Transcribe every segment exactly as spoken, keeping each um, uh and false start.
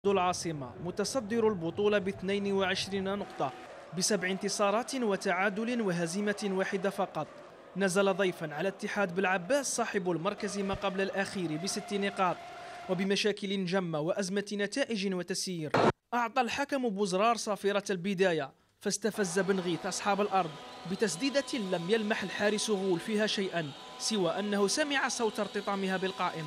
العاصمة متصدر البطولة ب اثنين وعشرين نقطة بسبع انتصارات وتعادل وهزيمة واحدة فقط. نزل ضيفا على اتحاد بالعباس صاحب المركز ما قبل الأخير بست نقاط وبمشاكل جمة وأزمة نتائج وتسيير. أعطى الحكم بوزرار صافرة البداية فاستفز بن غيث أصحاب الأرض بتسديدة لم يلمح الحارس غول فيها شيئا سوى أنه سمع صوت ارتطامها بالقائم.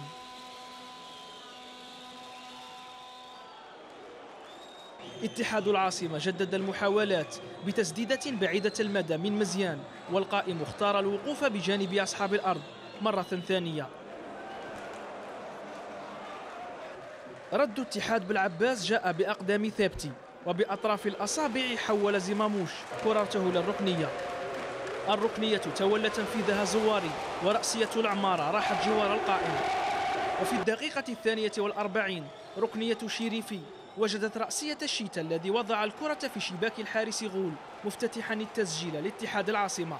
اتحاد العاصمة جدد المحاولات بتسديدة بعيدة المدى من مزيان، والقائم اختار الوقوف بجانب أصحاب الأرض مرة ثانية. رد اتحاد بالعباس جاء بأقدام ثابتي، وبأطراف الأصابع حول زماموش كرته للركنية. الركنية تولى تنفيذها زواري ورأسية العمارة راحت جوار القائم. وفي الدقيقة الثانية والأربعين ركنية شيريفي وجدت رأسية الشيتا الذي وضع الكرة في شباك الحارس غول مفتتحا التسجيل لاتحاد العاصمة.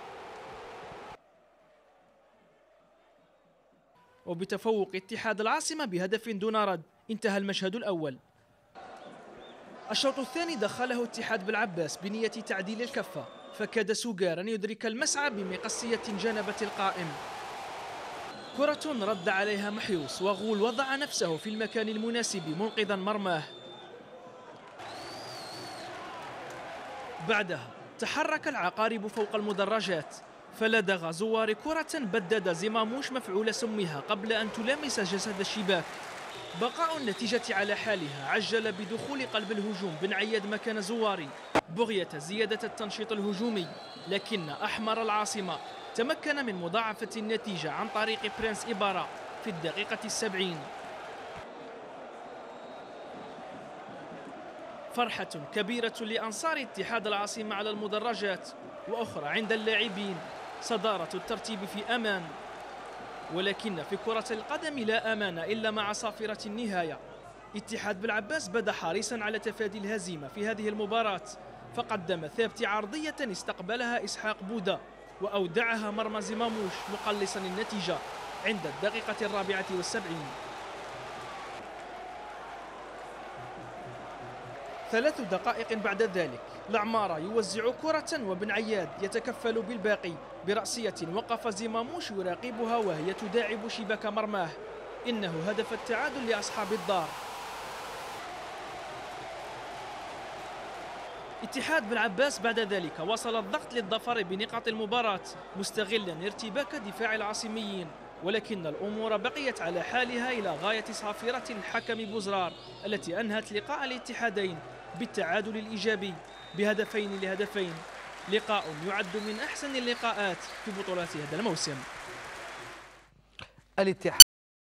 وبتفوق اتحاد العاصمة بهدف دون رد انتهى المشهد الأول. الشوط الثاني دخله اتحاد بالعباس بنية تعديل الكفة، فكاد سوغار أن يدرك المسعى بمقصية جانبت القائم. كرة رد عليها محيوس وغول وضع نفسه في المكان المناسب منقذا مرماه. بعدها تحرك العقارب فوق المدرجات فلدغ زوار كرة بدد زماموش مفعول سمها قبل أن تلامس جسد الشباك. بقاء النتيجة على حالها عجل بدخول قلب الهجوم بن عياد مكان زواري بغية زيادة التنشيط الهجومي، لكن أحمر العاصمة تمكن من مضاعفة النتيجة عن طريق برنس إبارة في الدقيقة السبعين. فرحة كبيرة لأنصار اتحاد العاصمة على المدرجات، وأخرى عند اللاعبين. صدارة الترتيب في أمان، ولكن في كرة القدم لا أمان إلا مع صافرة النهاية. اتحاد بالعباس بدا حريصا على تفادي الهزيمة في هذه المباراة، فقدم ثابت عرضية استقبلها إسحاق بودا وأودعها مرمى زماموش مقلصا النتيجة عند الدقيقة الرابعة والسبعين. ثلاث دقائق بعد ذلك العمارة يوزع كرة وبن عياد يتكفل بالباقي برأسية وقف زماموش يراقبها وهي تداعب شباك مرماه. إنه هدف التعادل لأصحاب الدار. اتحاد بالعباس بعد ذلك وصل الضغط للظفر بنقاط المباراة مستغلا ارتباك دفاع العاصميين، ولكن الأمور بقيت على حالها إلى غاية صافرة الحكم بوزرار التي أنهت لقاء الاتحادين بالتعادل الإيجابي بهدفين لهدفين. لقاء يعد من أحسن اللقاءات في بطولات هذا الموسم. الاتحاد